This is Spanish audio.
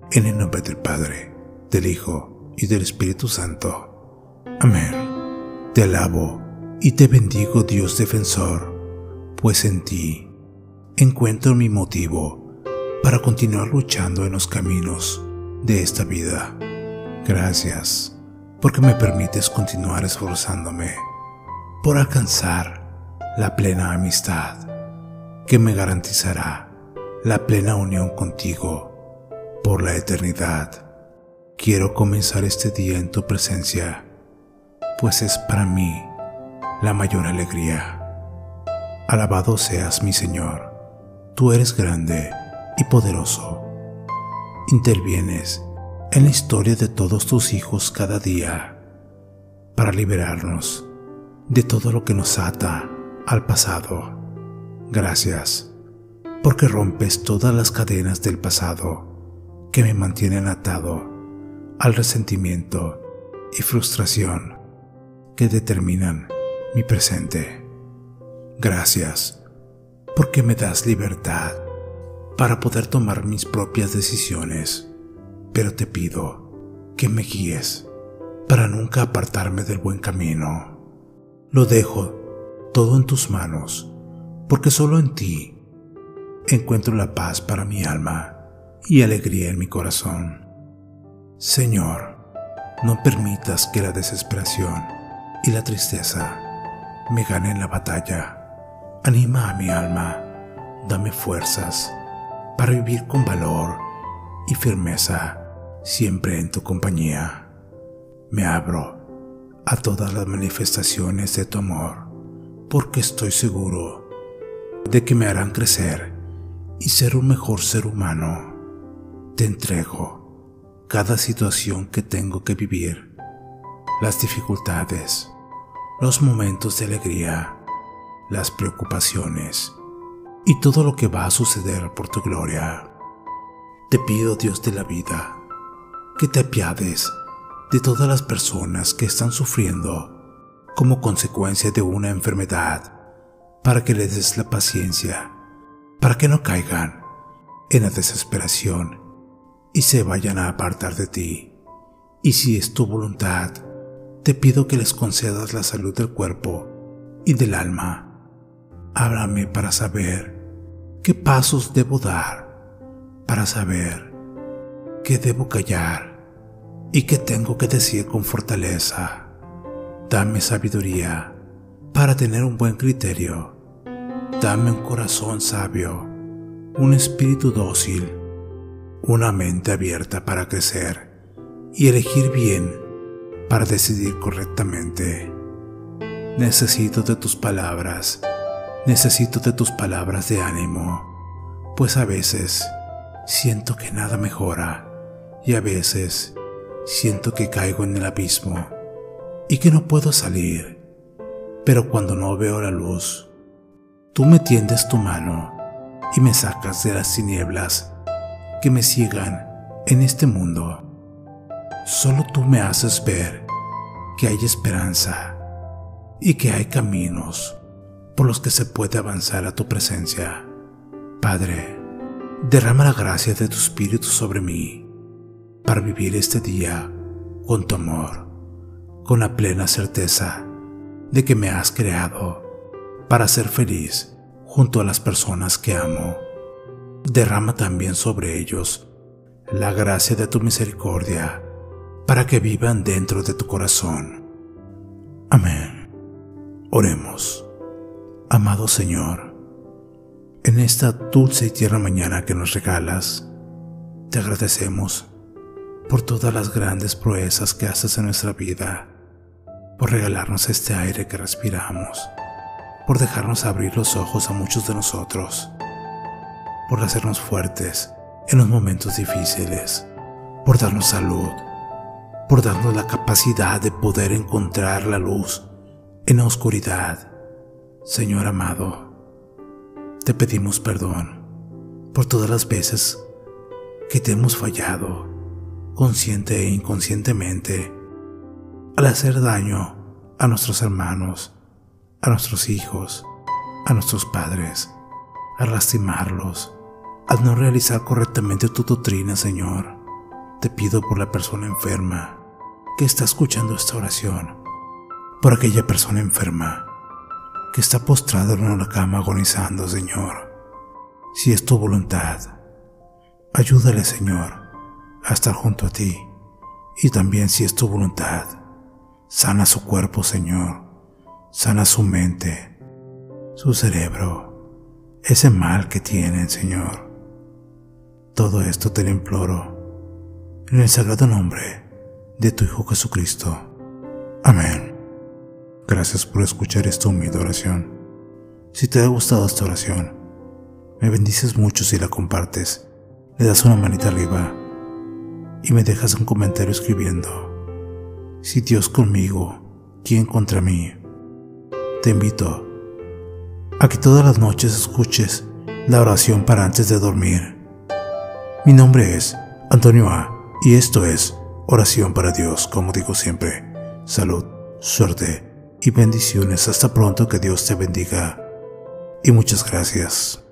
En el nombre del Padre, del Hijo y del Espíritu Santo. Amén. Te alabo y te bendigo, Dios defensor, pues en ti encuentro mi motivo para continuar luchando en los caminos de esta vida. Gracias, porque me permites continuar esforzándome por alcanzar la plena amistad que me garantizará la plena unión contigo por la eternidad. Quiero comenzar este día en tu presencia, pues es para mí la mayor alegría. Alabado seas, mi Señor. Tú eres grande y poderoso. Intervienes en la historia de todos tus hijos cada día para liberarnos de todo lo que nos ata al pasado. Gracias, porque rompes todas las cadenas del pasado que me mantienen atado al resentimiento y frustración que determinan mi presente. Gracias, porque me das libertad para poder tomar mis propias decisiones, pero te pido que me guíes para nunca apartarme del buen camino. Lo dejo todo en tus manos, porque solo en ti encuentro la paz para mi alma y alegría en mi corazón. Señor, no permitas que la desesperación y la tristeza me ganen la batalla. Anima a mi alma, dame fuerzas para vivir con valor y firmeza siempre en tu compañía. Me abro a todas las manifestaciones de tu amor, porque estoy seguro de que me harán crecer y ser un mejor ser humano. Te entrego cada situación que tengo que vivir, las dificultades, los momentos de alegría, las preocupaciones y todo lo que va a suceder por tu gloria. Te pido, Dios de la vida, que te apiades de todas las personas que están sufriendo como consecuencia de una enfermedad, para que les des la paciencia, para que no caigan en la desesperación y se vayan a apartar de ti. Y si es tu voluntad, te pido que les concedas la salud del cuerpo y del alma. Háblame para saber qué pasos debo dar, para saber qué debo callar y qué tengo que decir con fortaleza. Dame sabiduría para tener un buen criterio. Dame un corazón sabio, un espíritu dócil, una mente abierta para crecer y elegir bien para decidir correctamente. Necesito de tus palabras de ánimo, pues a veces siento que nada mejora y a veces siento que caigo en el abismo y que no puedo salir. Pero cuando no veo la luz, tú me tiendes tu mano y me sacas de las tinieblas que me ciegan en este mundo. Solo tú me haces ver que hay esperanza y que hay caminos por los que se puede avanzar a tu presencia. Padre, derrama la gracia de tu Espíritu sobre mí para vivir este día con tu amor, con la plena certeza de que me has creado para ser feliz junto a las personas que amo. Derrama también sobre ellos la gracia de tu misericordia para que vivan dentro de tu corazón. Amén. Oremos. Amado Señor, en esta dulce y tierna mañana que nos regalas, te agradecemos por todas las grandes proezas que haces en nuestra vida, por regalarnos este aire que respiramos, por dejarnos abrir los ojos a muchos de nosotros, por hacernos fuertes en los momentos difíciles, por darnos salud, por darnos la capacidad de poder encontrar la luz en la oscuridad. Señor amado, te pedimos perdón por todas las veces que te hemos fallado, consciente e inconscientemente, al hacer daño a nuestros hermanos, a nuestros hijos, a nuestros padres, a lastimarlos, al no realizar correctamente tu doctrina, Señor. Te pido por la persona enferma que está escuchando esta oración, por aquella persona enferma que está postrada en una cama agonizando, Señor. Si es tu voluntad, ayúdale, Señor, a estar junto a ti. Y también, si es tu voluntad, sana su cuerpo, Señor. Sana su mente, su cerebro, ese mal que tienen, Señor. Todo esto te lo imploro en el sagrado nombre de tu Hijo Jesucristo. Amén. Gracias por escuchar esta humilde oración. Si te ha gustado esta oración, me bendices mucho si la compartes, le das una manita arriba y me dejas un comentario escribiendo: si Dios conmigo, ¿quién contra mí? Te invito a que todas las noches escuches la oración para antes de dormir. Mi nombre es Antonio A. y esto es Oración para Dios. Como digo siempre, salud, suerte y bendiciones. Hasta pronto, que Dios te bendiga y muchas gracias.